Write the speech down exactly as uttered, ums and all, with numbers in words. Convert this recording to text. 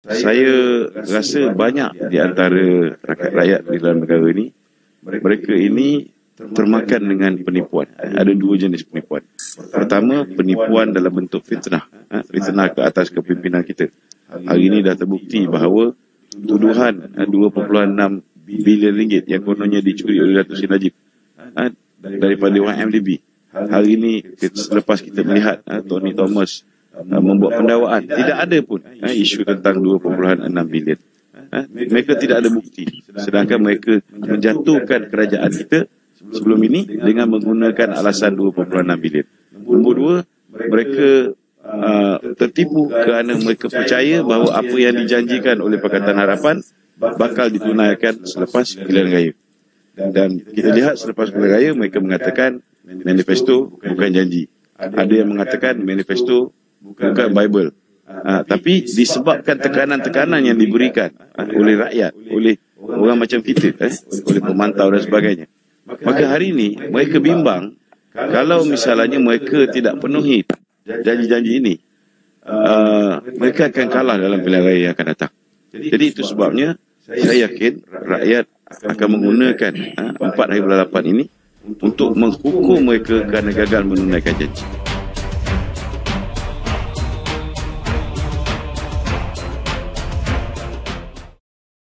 Saya rasa banyak di antara rakyat-rakyat di dalam negara ini, mereka ini termakan dengan penipuan. Ada dua jenis penipuan. Pertama, penipuan dalam bentuk fitnah. Fitnah ke atas kepimpinan kita. Hari ini dah terbukti bahawa tuduhan dua perpuluhan enam bilion ringgit yang kononnya dicuri oleh Datuk Seri Najib daripada Y M D B. Hari ini selepas kita melihat Tony Thomas membuat pendakwaan, tidak ada pun isu tentang dua perpuluhan enam bilion. Mereka tidak ada bukti. Sedangkan mereka menjatuhkan kerajaan kita sebelum ini dengan menggunakan alasan dua perpuluhan enam bilion. Nombor dua, mereka uh, tertipu kerana mereka percaya bahawa apa yang dijanjikan oleh Pakatan Harapan bakal ditunaikan selepas pilihan raya. Dan kita lihat selepas pilihan raya, mereka mengatakan manifesto bukan janji. Ada yang mengatakan manifesto bukan Bible. Uh, tapi disebabkan tekanan-tekanan yang diberikan uh, oleh rakyat, oleh orang macam kita, eh, oleh pemantau dan sebagainya. Maka hari ini mereka bimbang kalau misalnya mereka tidak penuhi janji-janji ini, uh, mereka akan kalah dalam pilihan raya yang akan datang. Jadi itu sebabnya saya yakin rakyat akan menggunakan uh, empat hari bulan lapan ini untuk menghukum mereka kerana gagal menunaikan janji.